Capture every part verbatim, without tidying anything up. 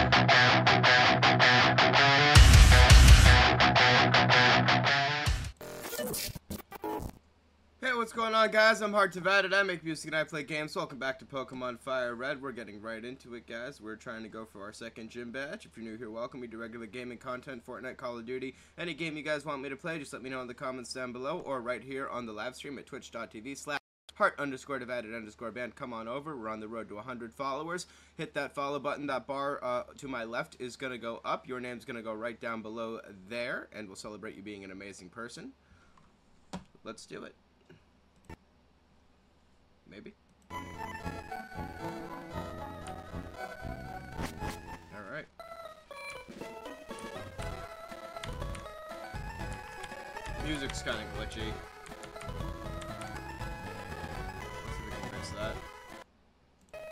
Hey, what's going on, guys? I'm Hard Divided. I make music and I play games. Welcome back to Pokemon Fire Red. We're getting right into it, guys. We're trying to go for our second gym badge. If you're new here, welcome. We do regular gaming content, Fortnite, Call of Duty. Any game you guys want me to play, just let me know in the comments down below or right here on the live stream at twitch.tv slash heart underscore divided underscore band. Come on over. We're on the road to one hundred followers. Hit that follow button. That bar uh, to my left is going to go up. Your name's going to go right down below there, and we'll celebrate you being an amazing person. Let's do it. Maybe. Alright. Music's kind of glitchy. Let's see if we can fix that.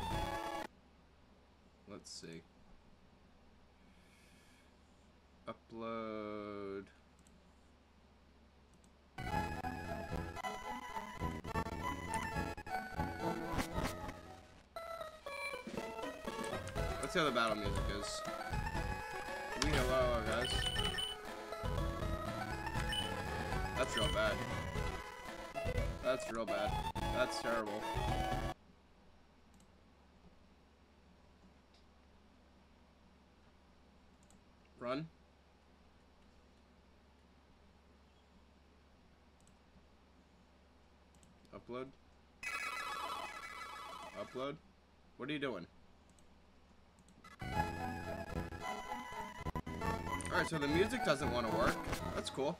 Let's see. Upload. Let's see how the battle music is. We know, oh, guys. That's real bad. That's real bad. That's terrible. Run. Upload. Upload. What are you doing? Alright, so the music doesn't want to work. That's cool.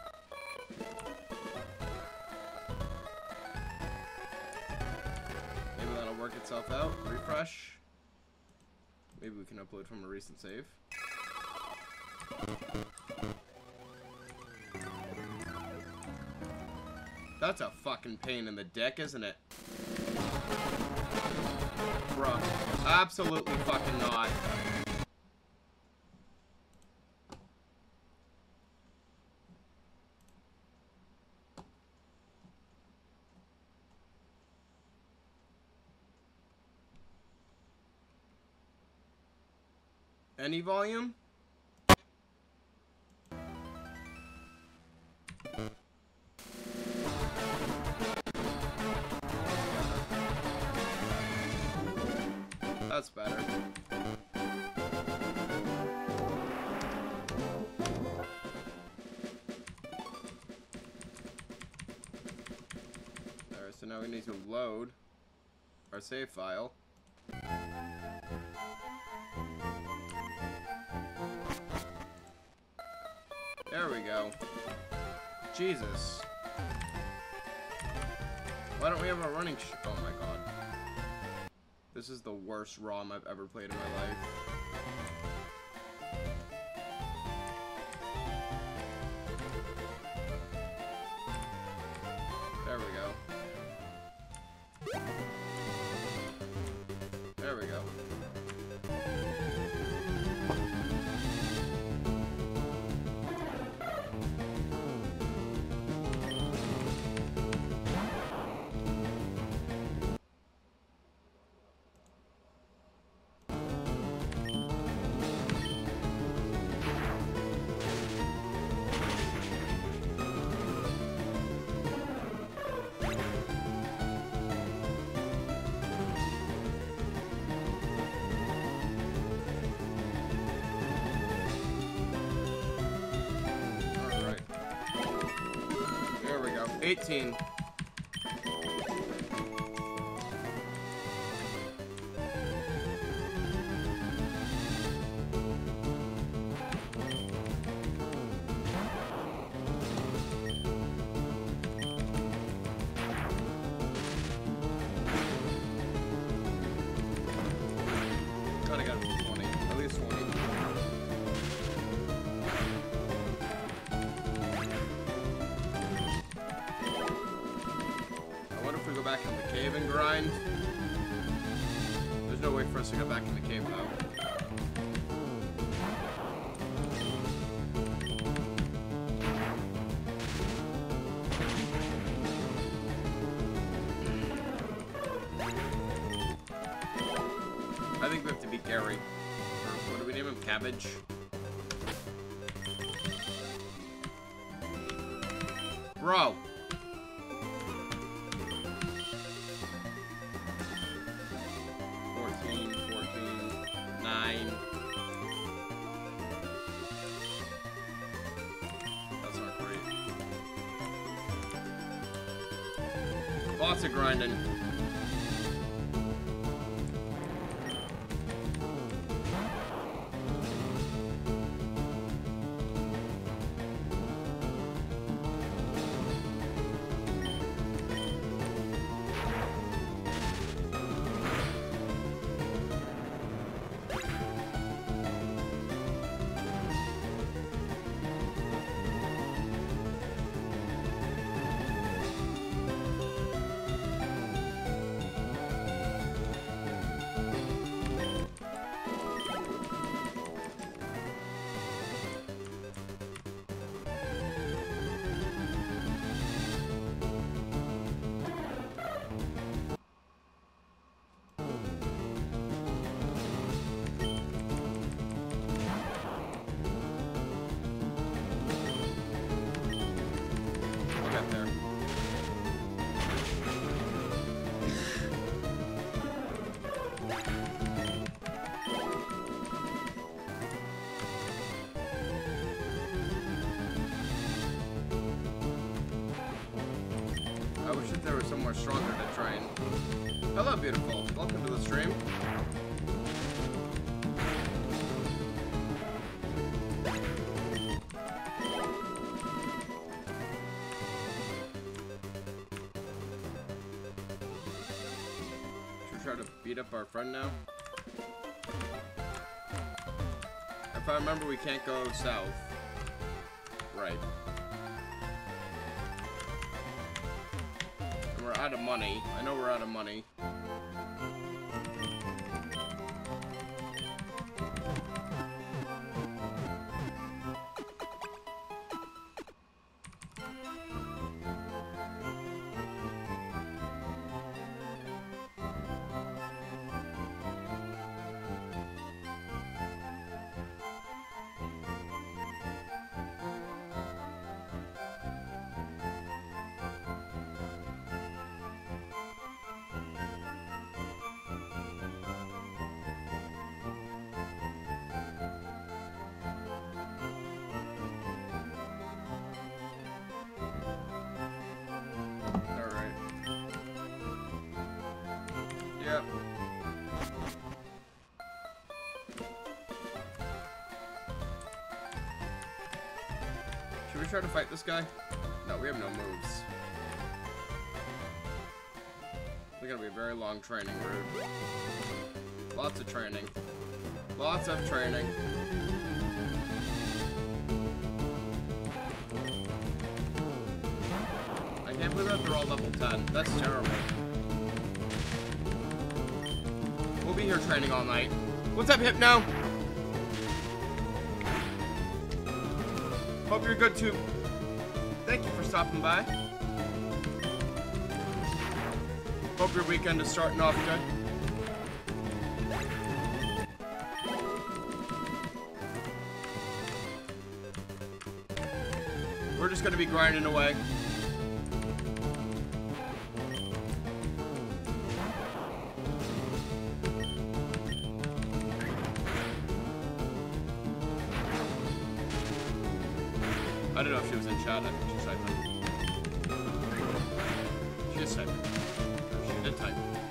Maybe that'll work itself out. Refresh. Maybe we can upload from a recent save. That's a fucking pain in the dick, isn't it? Bruh. Absolutely fucking not. Any volume? That's better. There, so now we need to load our save file. There we go. Jesus. Why don't we have a running sh- oh my god. This is the worst ROM I've ever played in my life. There we go. There we go. eighteen. Gotta get twenty. At least twenty. Go back in the cave and grind. There's no way for us to go back in the cave though. I think we have to beat Gary. Or what do we name him? Cabbage? Bro! fourteen, fourteen, nine. That's not great. Lots of grinding. I wish that there was somewhere stronger to train. Hello, beautiful. Welcome to the stream. Should we try to beat up our friend now? If I remember, we can't go south. Right. We're out of money. I know we're out of money. Yep. Should we try to fight this guy? No, we have no moves. It's gonna be a very long training route. Lots of training. Lots of training. I can't believe that they're all level ten. That's terrible. We'll be here training all night. What's up, Hypno? Hope you're good too. Thank you for stopping by. Hope your weekend is starting off good. We're just gonna be grinding away. I don't know if she was in chat. I think she typed it. She just typed it. She did type it.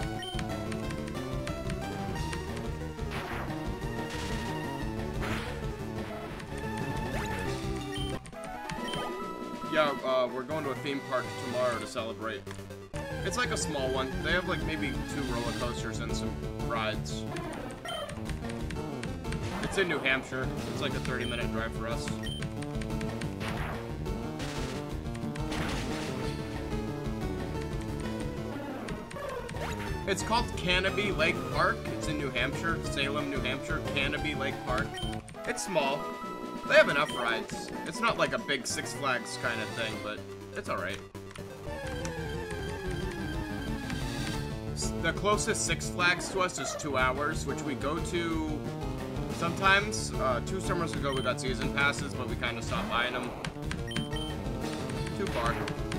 Yeah, uh, we're going to a theme park tomorrow to celebrate. It's like a small one. They have like maybe two roller coasters and some rides. It's in New Hampshire. It's like a thirty minute drive for us. It's called Canopy Lake Park. It's in New Hampshire, Salem, New Hampshire. Canopy Lake Park. It's small. They have enough rides. It's not like a big Six Flags kind of thing, but it's alright. The closest Six Flags to us is two hours, which we go to Sometimes, uh, two summers ago we got season passes, but we kind of stopped buying them. Too far.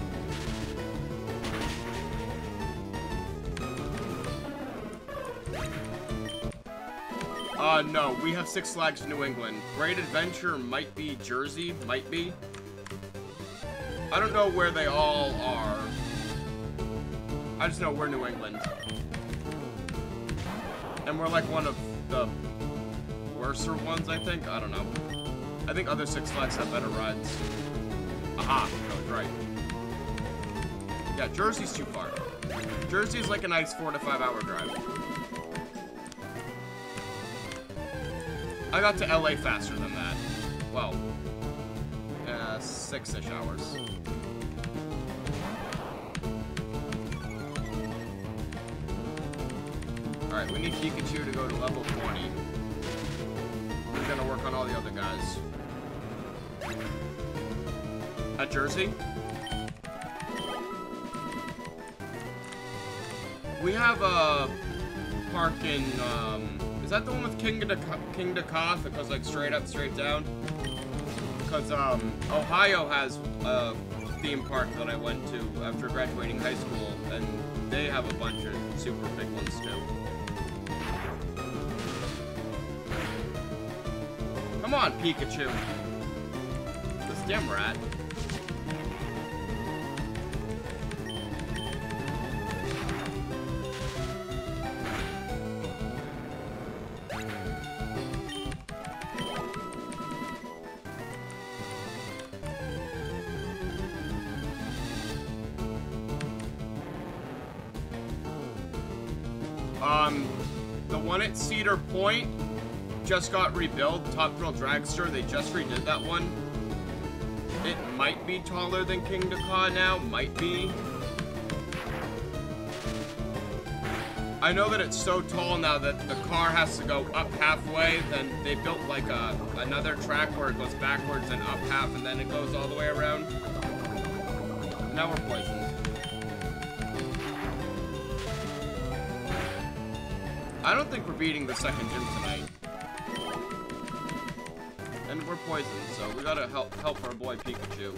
Uh, no, we have Six Flags New England. Great Adventure might be Jersey, might be. I don't know where they all are. I just know we're New England. And we're like one of the worser ones, I think. I don't know. I think other Six Flags have better rides. Aha, I was right. Yeah, Jersey's too far. Jersey is like a nice four to five hour drive. I got to L A faster than that. Well, uh, six-ish hours. Alright, we need Pikachu to go to level twenty. We're gonna work on all the other guys. At Jersey? We have a park in, um... is that the one with King to King to Koth that goes like straight up, straight down? Because um, Ohio has a theme park that I went to after graduating high school, and they have a bunch of super big ones too. Come on, Pikachu. This damn rat. Um, the one at Cedar Point just got rebuilt. Top Thrill Dragster, they just redid that one. It might be taller than King to Ka now, might be. I know that it's so tall now that the car has to go up halfway, then they built like a another track where it goes backwards and up half and then it goes all the way around. Now we're poisoned. I don't think we're beating the second gym tonight. And we're poisoned, so we gotta help help our boy Pikachu.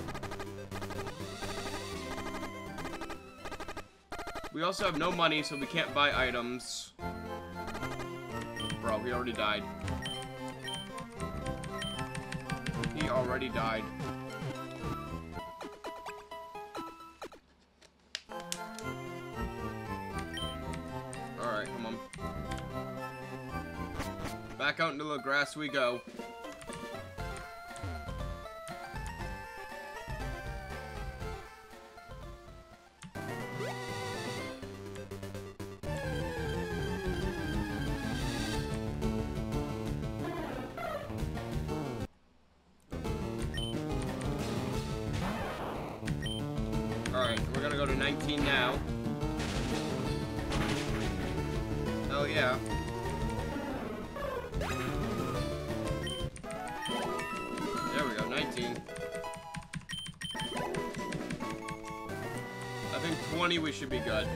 We also have no money, so we can't buy items. Bro, he already died. He already died. Alright, come on. Back out into the grass we go. Alright, we're gonna go to nineteen now. Hell yeah. There we go, nineteen. I think twenty we should be good.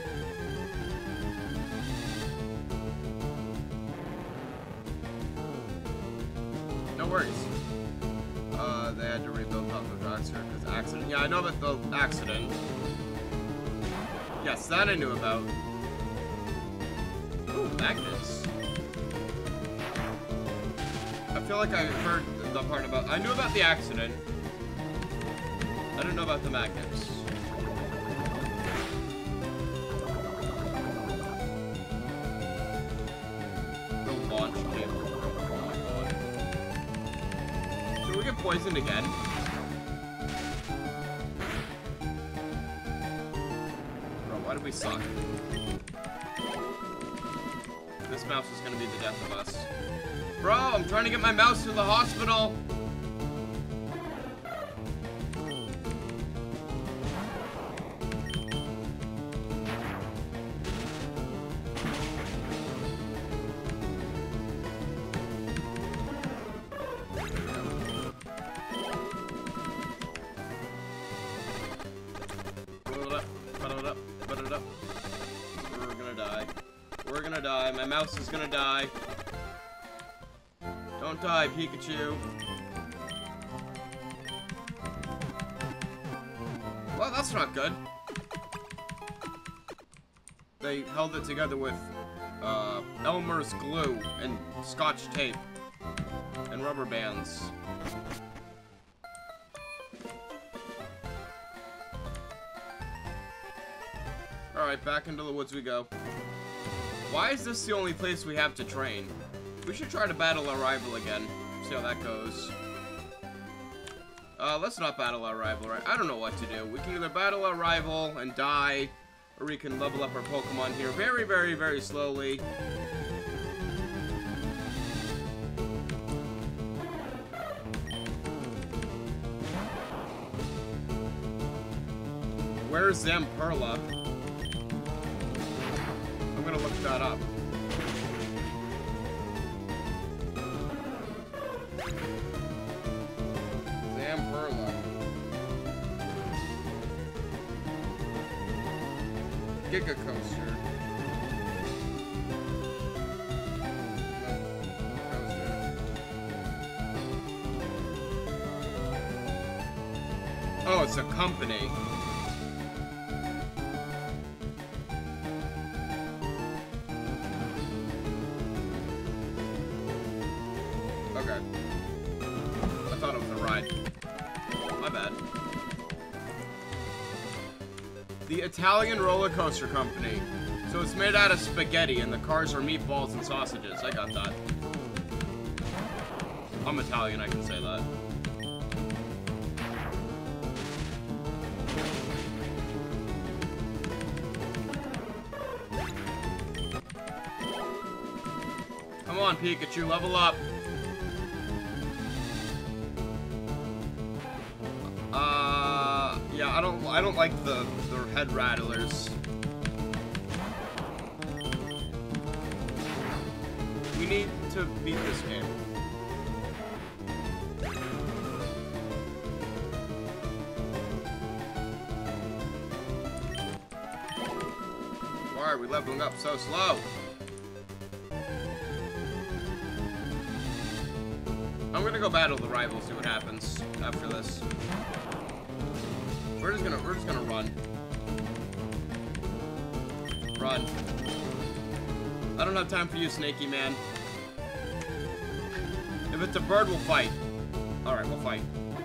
No worries. Uh, they had to rebuild Top of the Dragster because accident. Yeah, I know about the accident. Yes, that I knew about. Ooh, magnets. I feel like I heard the part about... I knew about the accident. I didn't know about the magnets. The launch cable. Oh my god. Did we get poisoned again? Bro, why did we suck? This mouse is gonna be the death of us. Bro, I'm trying to get my mouse to the hospital. Put it up, put it up, put it up. We're gonna die. We're gonna die. My mouse is gonna die. Don't die, Pikachu. Well, that's not good. They held it together with uh, Elmer's glue and Scotch tape and rubber bands. Alright, back into the woods we go. Why is this the only place we have to train? We should try to battle our rival again. See how that goes. Uh, let's not battle our rival, right? I don't know what to do. We can either battle our rival and die, or we can level up our Pokemon here very, very, very slowly. Where's Zamperla? I'm gonna look that up. Zamperla. Giga Coaster. Oh, it's a company. Okay. I thought it was a ride. My bad. The Italian Roller Coaster Company. So it's made out of spaghetti and the cars are meatballs and sausages. I got that. I'm Italian, I can say that. Come on, Pikachu, level up. Uh, yeah, I don't, I don't like the, the head rattlers. We need to beat this game. Why are we leveling up so slow? I'm gonna go battle the rival, see what happens after this. We're just gonna we're just gonna run. Run. I don't have time for you, Snaky Man. If it's a bird, we'll fight. Alright, we'll fight.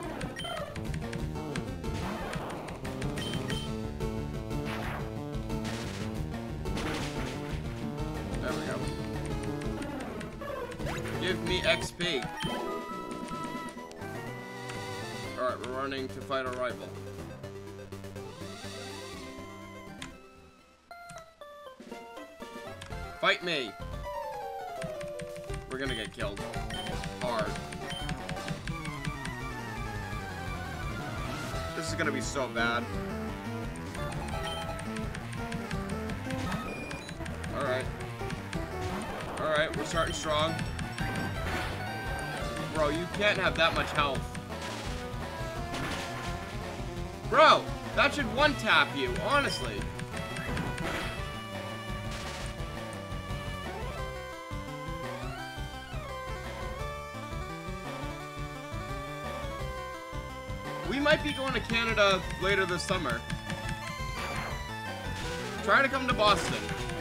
There we go. Give me X P. Alright, we're running to fight our rival. Fight me! We're gonna get killed. Hard. This is gonna be so bad. Alright. Alright, we're starting strong. Bro, you can't have that much health. Bro, that should one-tap you, honestly. We might be going to Canada later this summer. Try to come to Boston.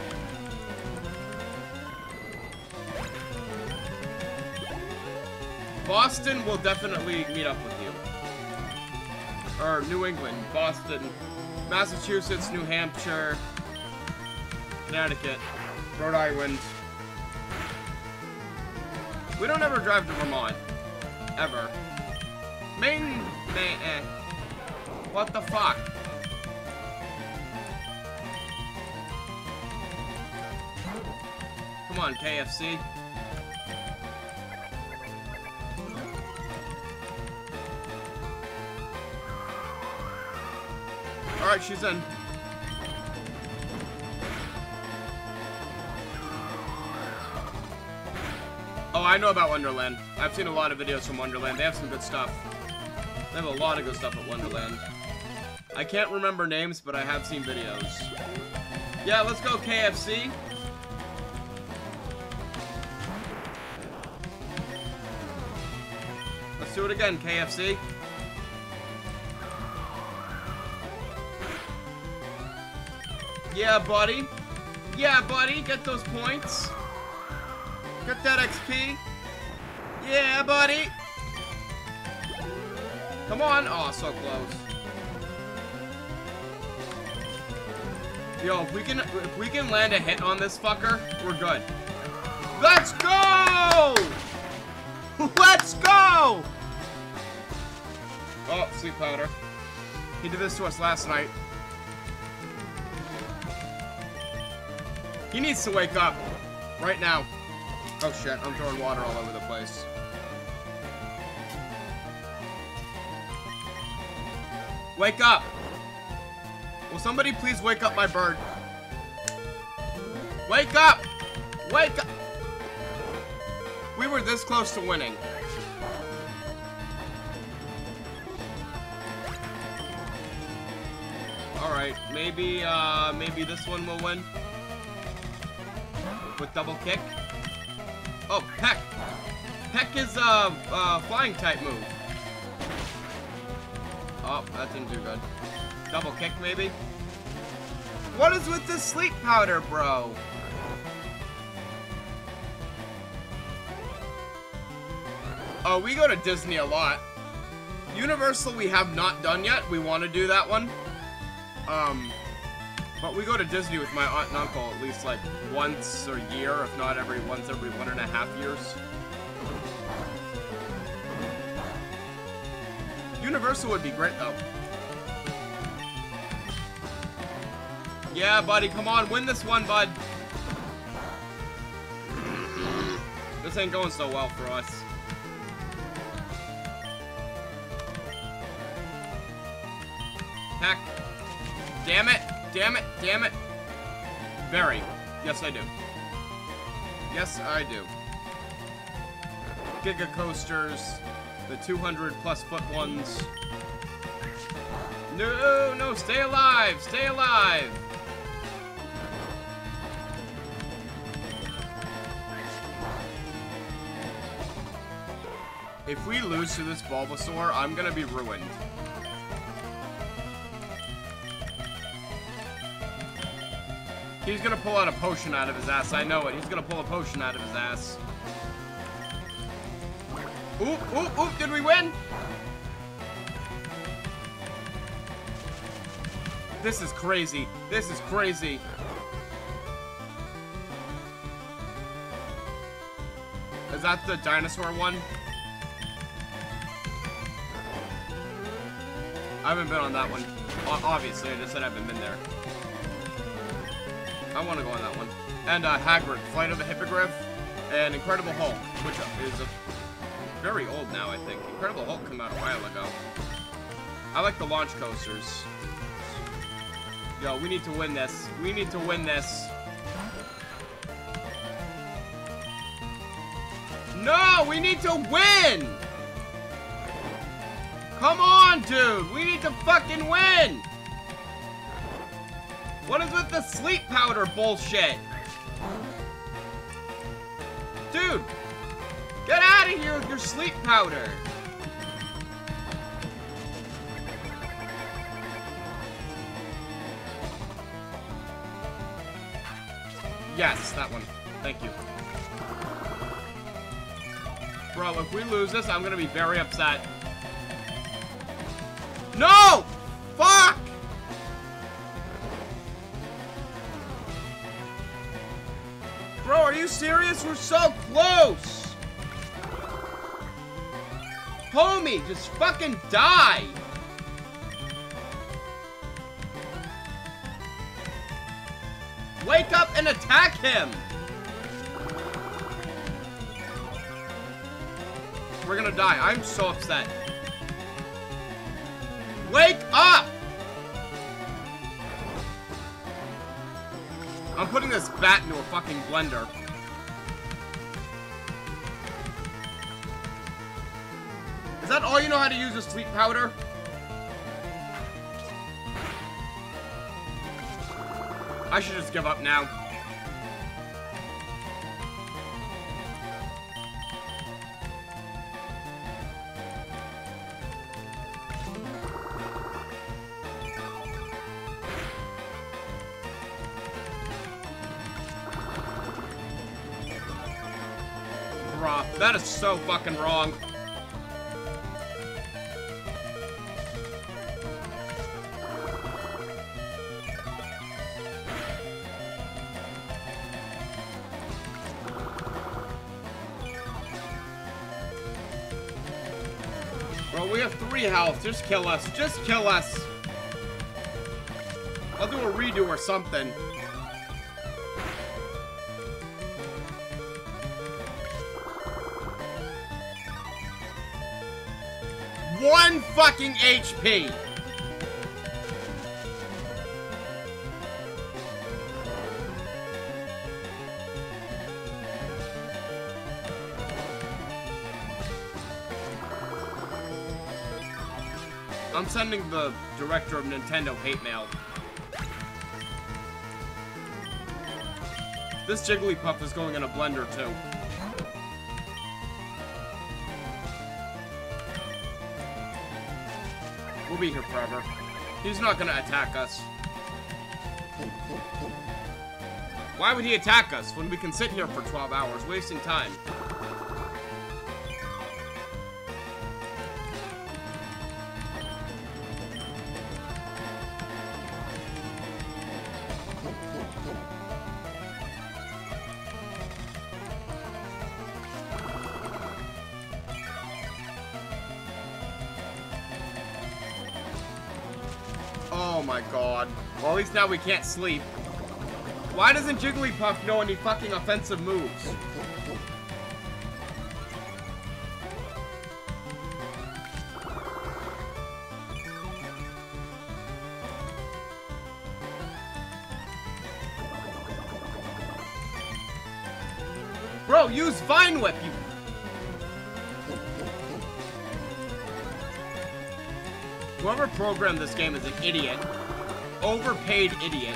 Boston will definitely meet up with you. Or New England, Boston, Massachusetts, New Hampshire, Connecticut, Rhode Island. We don't ever drive to Vermont. Ever. Maine, Maine, eh. What the fuck? Come on, K F C. Alright, she's in. Oh, I know about Wonderland. I've seen a lot of videos from Wonderland. They have some good stuff. They have a lot of good stuff at Wonderland. I can't remember names, but I have seen videos. Yeah, let's go K F C. Let's do it again, K F C. Yeah, buddy. Yeah, buddy. Get those points. Get that X P. Yeah, buddy. Come on. Oh, so close. Yo, if we can if we can land a hit on this fucker, we're good. Let's go! Let's go! Oh, sleep powder. He did this to us last night. He needs to wake up. Right now. Oh shit, I'm throwing water all over the place. Wake up! Will somebody please wake up my bird? Wake up! Wake up! We were this close to winning. Alright, maybe, uh, maybe this one will win. With double kick. Oh, Peck! Peck is, uh, uh, flying type move. Oh, that didn't do good. Double kick, maybe? What is with this sleep powder, bro? Oh, we go to Disney a lot. Universal we have not done yet. We want to do that one. Um, but we go to Disney with my aunt and uncle at least like once a year, if not every once every one and a half years. Universal would be great though. Yeah, buddy, come on, win this one, bud. This ain't going so well for us. Heck. Damn it, damn it, damn it. Very. Yes, I do. Yes, I do. Giga coasters. The two hundred plus foot ones. No, no, stay alive, stay alive. If we lose to this Bulbasaur, I'm gonna be ruined. He's gonna pull out a potion out of his ass, I know it. He's gonna pull a potion out of his ass. Oop, oop, oop, did we win? This is crazy. This is crazy. Is that the dinosaur one? I haven't been on that one. Obviously, I just said I haven't been there. I want to go on that one. And uh, Hagrid, Flight of the Hippogriff, and Incredible Hulk, which is a very old now, I think. Incredible Hulk came out a while ago. I like the launch coasters. Yo, we need to win this. We need to win this. No, we need to win! Come on, dude! We need to fucking win! What is with the sleep powder bullshit? Dude! Get out of here with your sleep powder! Yes, that one. Thank you. Bro, if we lose this, I'm gonna be very upset. No! Fuck! Bro, are you serious? We're so close! Homie, just fucking die! Wake up and attack him! We're gonna die. I'm so upset. Wake up! I'm putting this bat into a fucking blender. Is that all you know how to use is sleep powder? I should just give up now. That is so fucking wrong. Bro, we have three health. Just kill us. Just kill us. I'll do a redo or something. One fucking H P. I'm sending the director of Nintendo hate mail. This Jigglypuff is going in a blender too. We'll be here forever. He's not gonna attack us. Why would he attack us when we can sit here for twelve hours, wasting time? Oh my god. Well, at least now we can't sleep. Why doesn't Jigglypuff know any fucking offensive moves? Bro, use Vine Whip, you... Whoever programmed this game is an idiot. Overpaid idiot.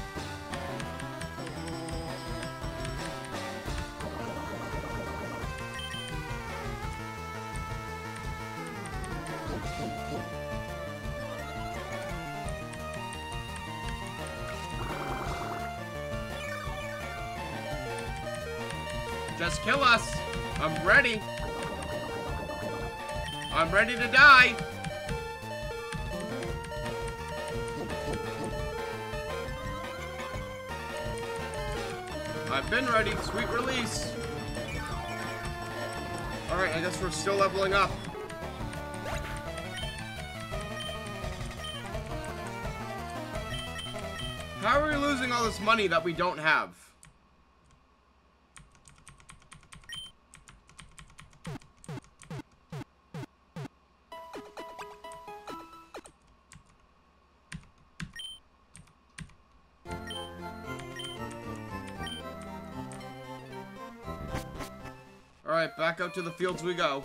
Just kill us. I'm ready. I'm ready to die. I've been ready. Sweet release. Alright, I guess we're still leveling up. How are we losing all this money that we don't have? Alright, back out to the fields we go.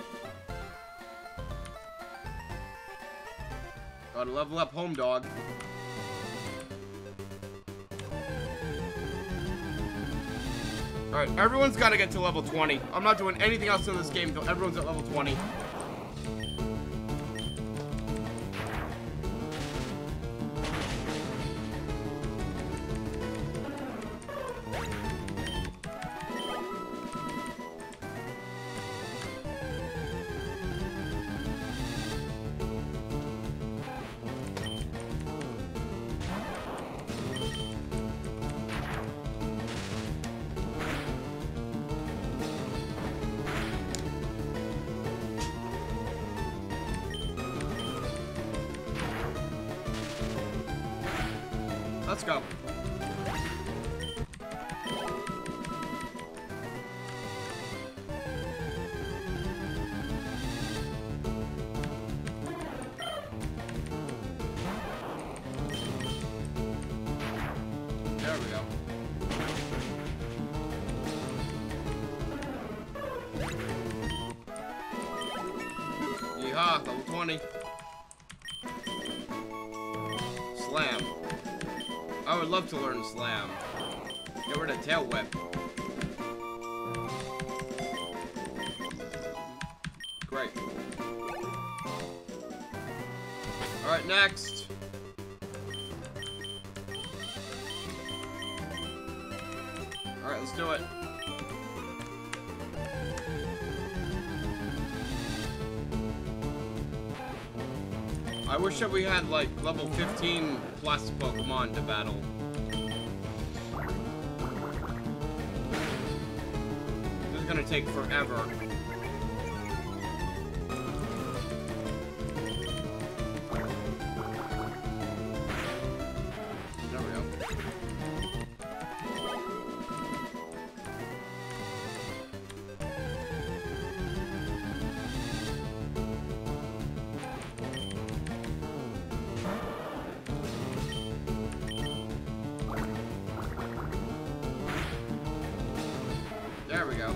Gotta level up Home Dog. Alright, everyone's gotta get to level twenty. I'm not doing anything else in this game until everyone's at level twenty. Let's go. There we go. Yeehaw, level twenty. Slam. I would love to learn Slam. Get rid of Tail Whip. Great. Alright, next. Alright, let's do it. I wish that we had like level fifteen plus Pokemon to battle. This is gonna take forever. There we go. There we go.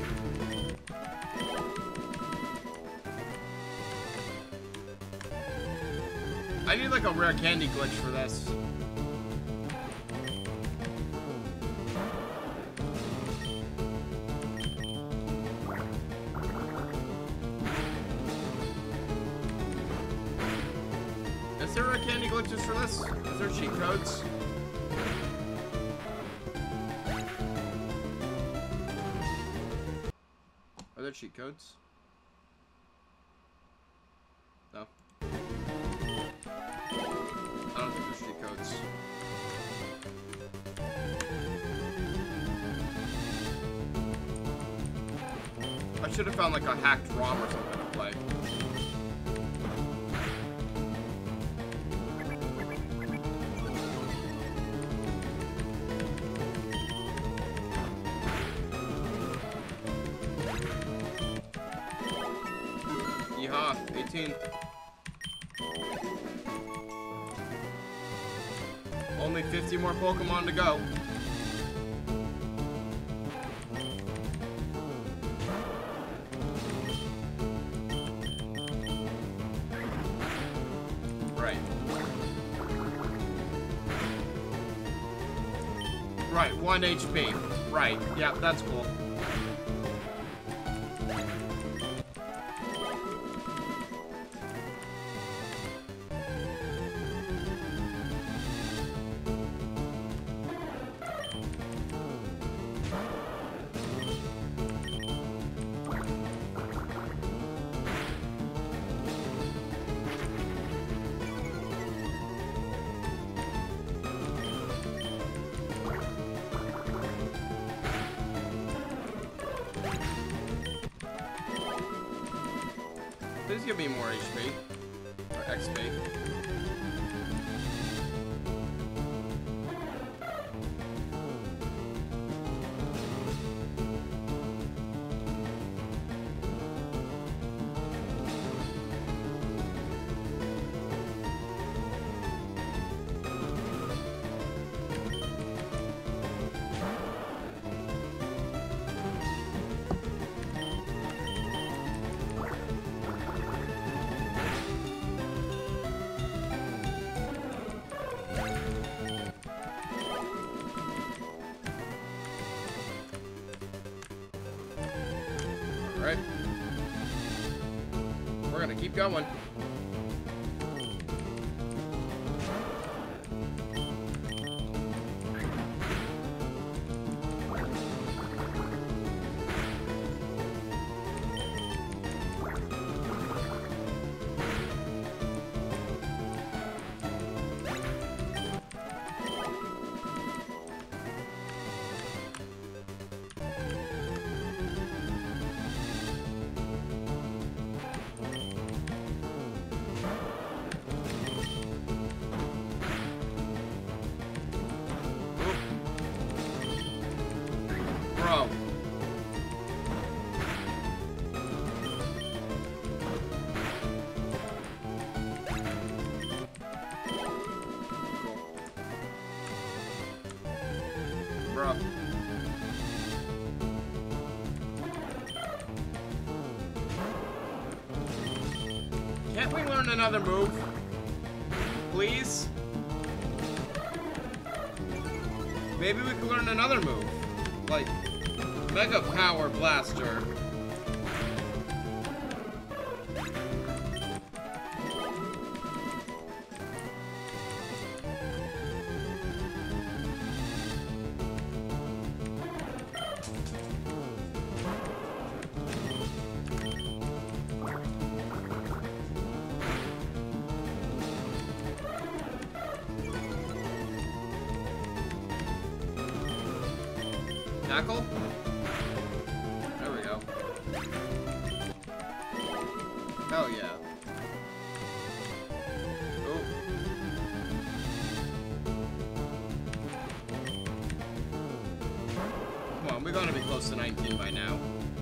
I need like a rare candy glitch for this. Is there a candy glitches for this? Is there cheat codes? Are there cheat codes? No. I don't think there's cheat codes. I should have found like a hacked ROM or something to play. Yeehaw, eighteen. Only fifty more Pokemon to go. Right. Right, one H P. Right, yeah, that's cool. Please give me more H P. Or X P. Alright. We're gonna keep going. Bro. Bro. Can't we learn another move? Please? Maybe we can learn another move. Like, Mega Power Blaster. Tackle? There we go. Hell yeah. Oh. Come on, we gotta be close to nineteen by now.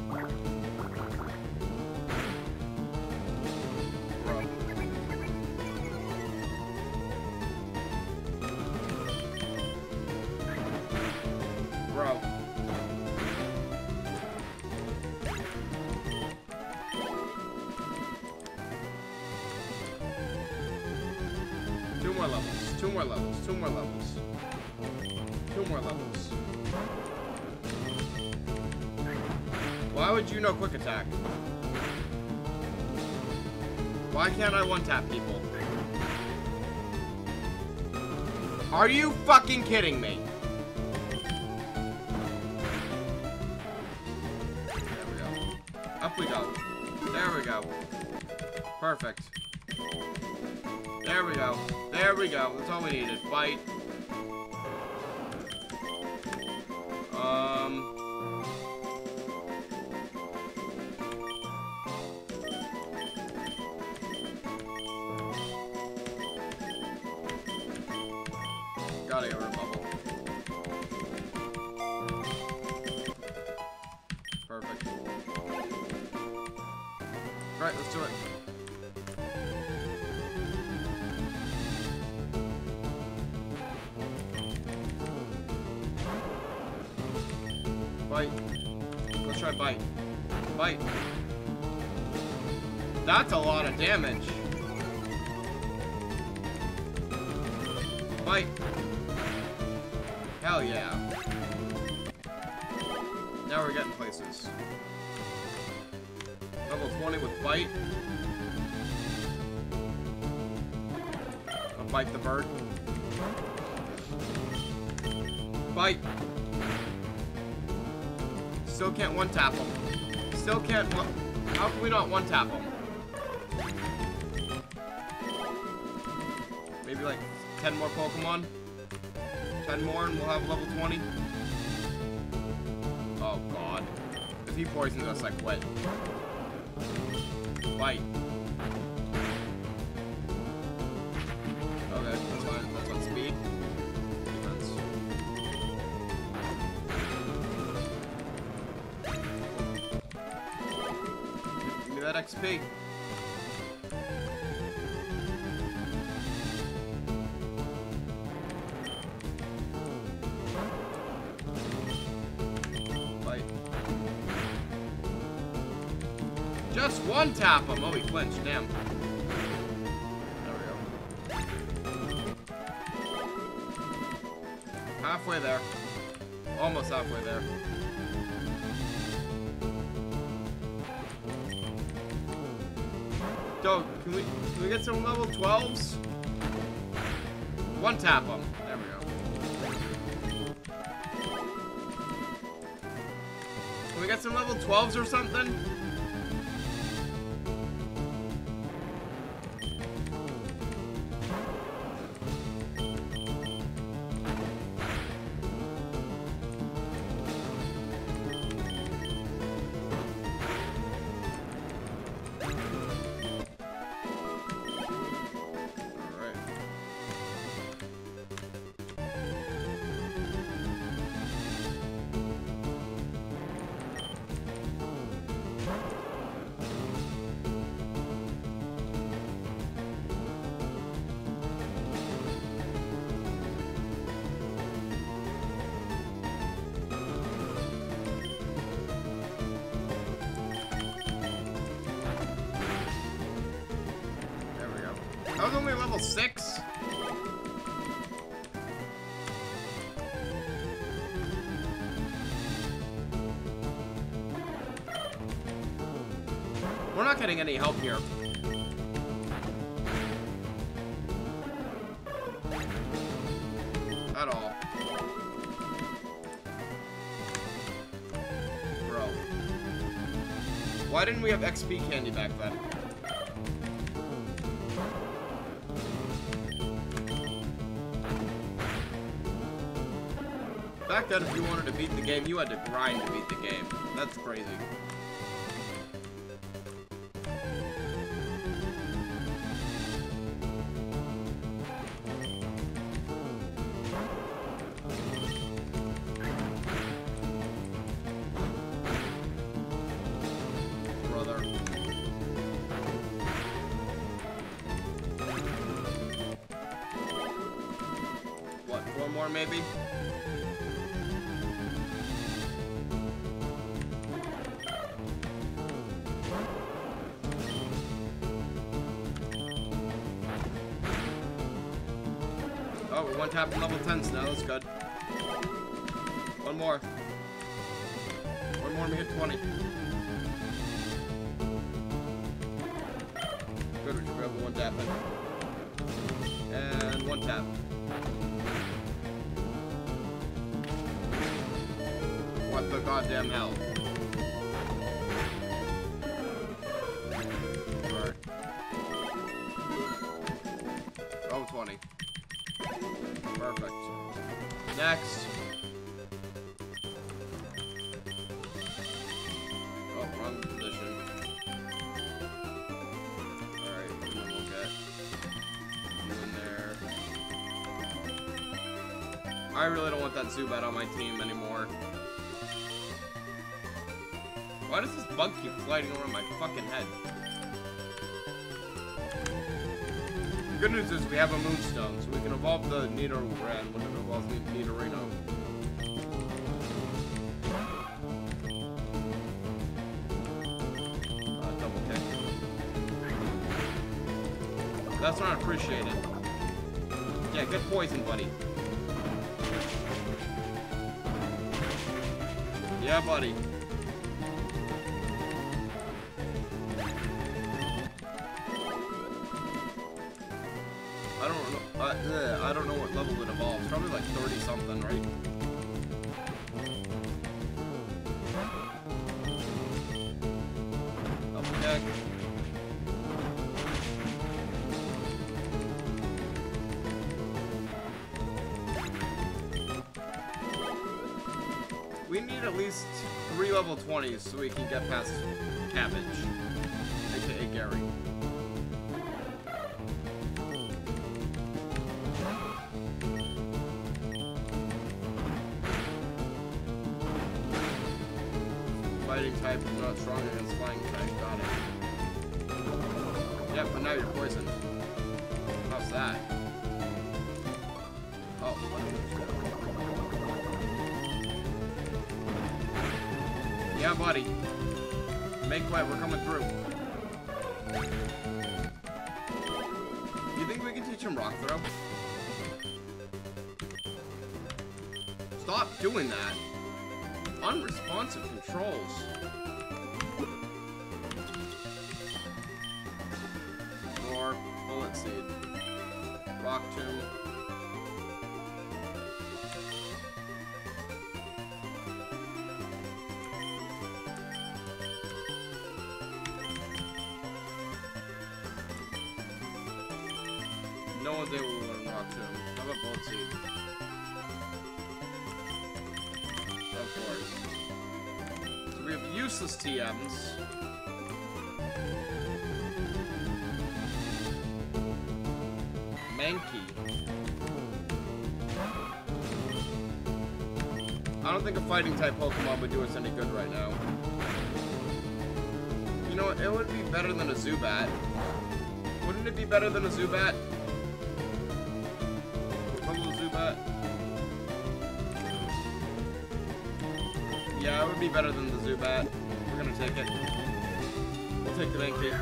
Bro. Two more levels. Two more levels. Two more levels. Two more levels. Why would you know quick attack? Why can't I one-tap people? Are you fucking kidding me? Up we go. There we go. Perfect. There we go. There we go. That's all we needed. Bite. Um. Gotta get rid of bubble. Perfect. Alright, let's do it. Bite. Let's try bite. Bite. That's a lot of damage. Bite. Hell yeah. Now we're getting places. Level twenty with bite. I'll bite the bird. Bite. Still can't one tap him. Still can't one. How can we not one tap him? Maybe like ten more Pokemon. ten more and we'll have level twenty. Oh god. If he poisons us, I quit. Bite. Okay, that's fine. That's on speed. Defense. Give me that X P. Just one tap him. Oh, he flinched. Damn. There we go. Halfway there. Almost halfway there. Dope. Can we can we get some level twelves? One tap him. There we go. Can we get some level twelves or something? I was only level six. We're not getting any help here. At all. Bro. Why didn't we have X P candy back then? fact that if you wanted to beat the game, you had to grind to beat the game. That's crazy. Brother. What, four more maybe? Oh, we're one tapping level tens now, that's good. One more. One more and we hit twenty. Good, we should grab one tap in. And one tap. What the goddamn hell? Alright. Oh, twenty. Perfect. Next. Oh, wrong position. Alright, and then we'll get you in there. I really don't want that Zubat on my team anymore. Why does this bug keep gliding over my fucking head? The good news is we have a Moonstone, so we can evolve the Nidoran when it evolves the Nidorino. Uh, double kick. That's not appreciated. Yeah, get poison, buddy. Yeah, buddy. I don't know. Uh, ugh, I don't know what level it evolves. Probably like thirty something, right? Double kick. We need at least three level twenties so we can get past Cabbage, aka Gary. Fighting type is not strong against flying type. Got it. Yep, but now you're poisoned. How's that? Oh, yeah, buddy. Make way, we're coming through. You think we can teach him Rock Throw? Stop doing that. Unresponsive controls. More Bullet Seed. Rock Tomb. No one's able to learn Rock Tomb. How about Bullet Seed? Of course. So we have useless T Ms. Mankey. I don't think a fighting type Pokemon would do us any good right now. You know what? It would be better than a Zubat. Wouldn't it be better than a Zubat? Level Zubat. Yeah, it would be better than the Zubat. We're gonna take it. We'll take the Mankey.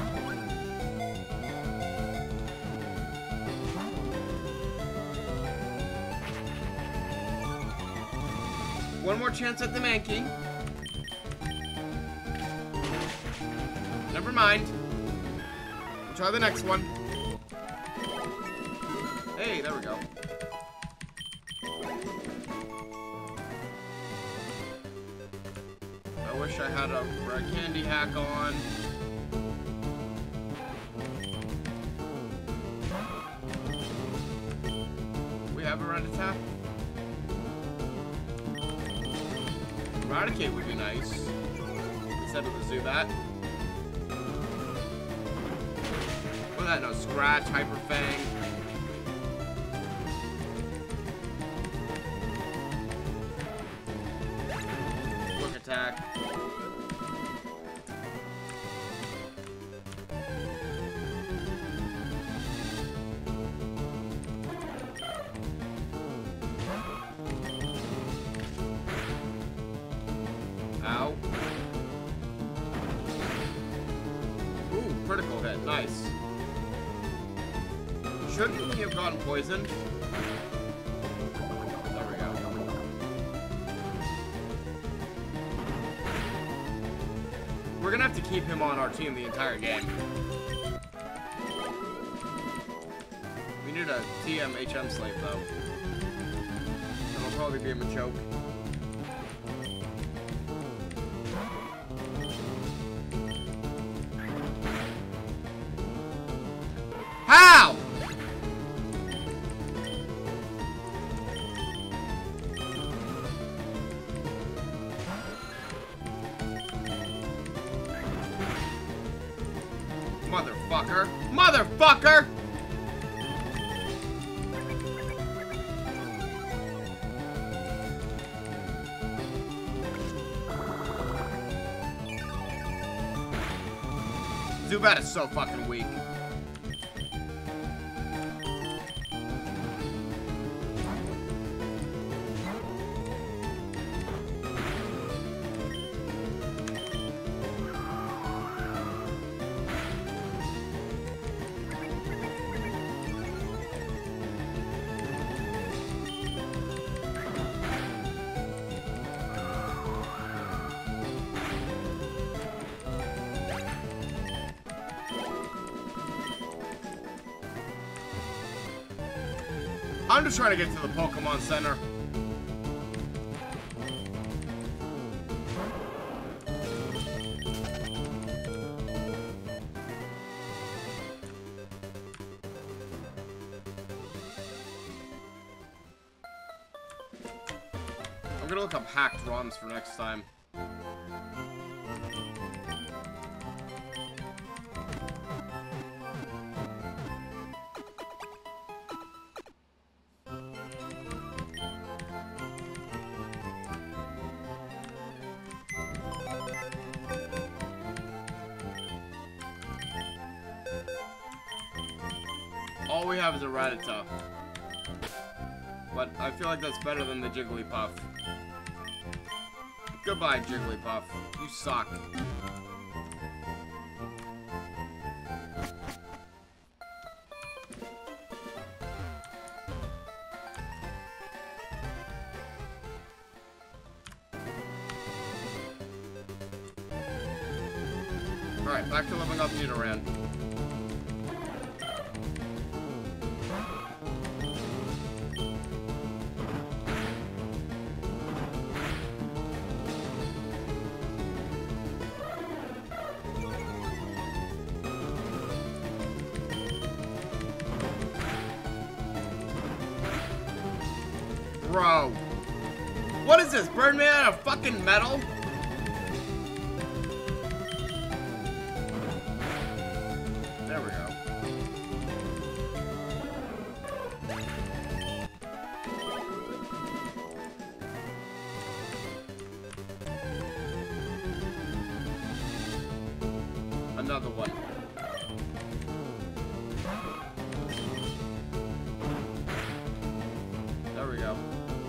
One more chance at the Mankey. Never mind. We'll try the next one. Hey, there we go. I wish I had a red candy hack on. We have a red attack. Eradicate would be nice. Instead of the Zubat. What that? No, Scratch, Hyper Fang. Quick attack. Ow. Ooh, critical hit. Nice. Shouldn't he have gotten poisoned? There we go. We're gonna have to keep him on our team the entire game. We need a T M H M slave though. It'll probably be a Machoke. How? Motherfucker. Motherfucker! Zubat is so fucking weak. I'm just trying to get to the Pokemon Center. I'm gonna look up hacked ROMs for next time. All we have is a Rattata. But I feel like that's better than the Jigglypuff. Goodbye, Jigglypuff. You suck. Alright, back to leveling up Nidoran. Bro. What is this? Burn me out of fucking metal? There we go. Another one. There we go.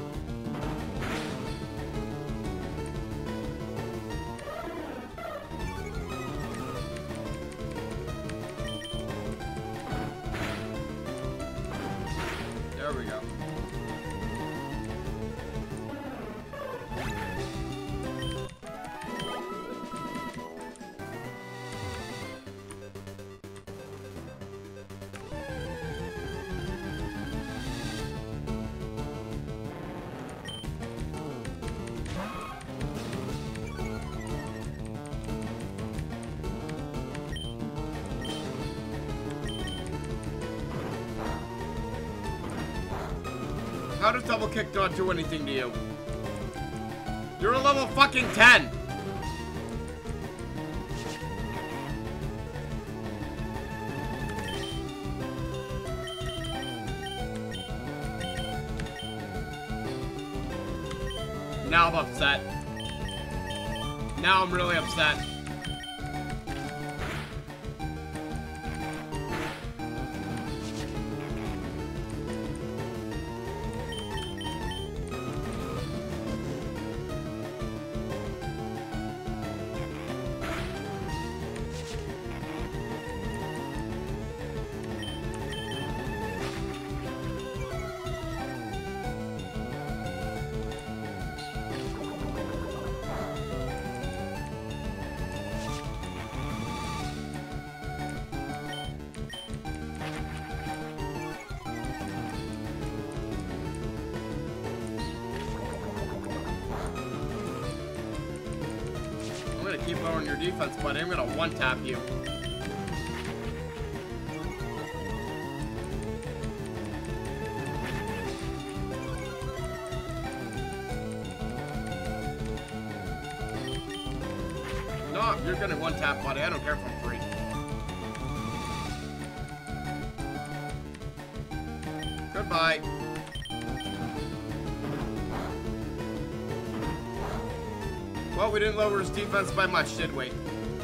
There we go. How does double kick not do anything to you? You're a level fucking ten. Now I'm upset. Now I'm really upset. Keep lowering your defense, buddy. I'm gonna one-tap you. No, you're gonna one-tap, buddy. I don't care if I'm free. Goodbye. Well, we didn't lower his defense by much, did we?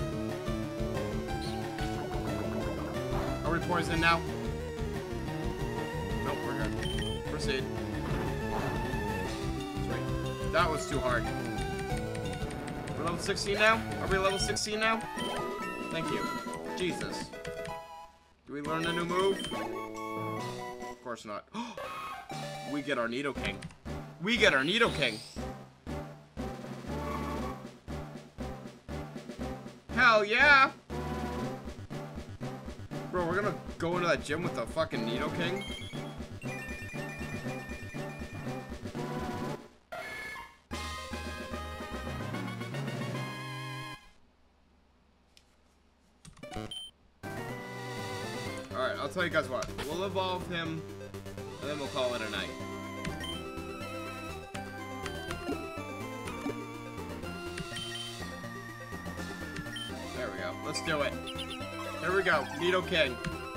Are we poisoned now? Nope, we're good. Proceed. Sweet. That was too hard. We're level sixteen now? Are we level sixteen now? Thank you. Jesus. Do we learn a new move? Of course not. We get our Nidoking. We get our Nidoking. Hell yeah! Bro, we're gonna go into that gym with the fucking Nidoking. Alright, I'll tell you guys what. We'll evolve him, and then we'll call it a night. Let's do it. Here we go. Nidoking.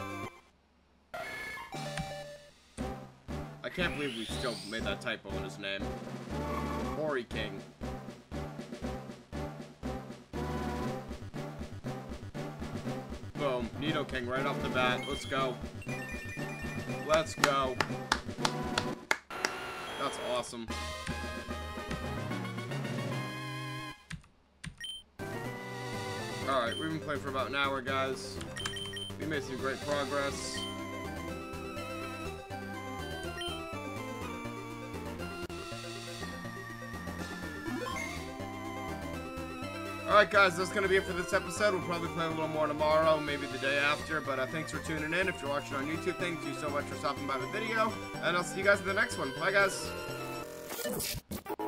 I can't believe we still made that typo in his name. Horiking. Boom. Nidoking right off the bat. Let's go. Let's go. That's awesome. Alright, we've been playing for about an hour, guys. We made some great progress. Alright, guys, that's going to be it for this episode. We'll probably play a little more tomorrow, maybe the day after, but uh, thanks for tuning in. If you're watching on YouTube, thank you so much for stopping by the video, and I'll see you guys in the next one. Bye, guys.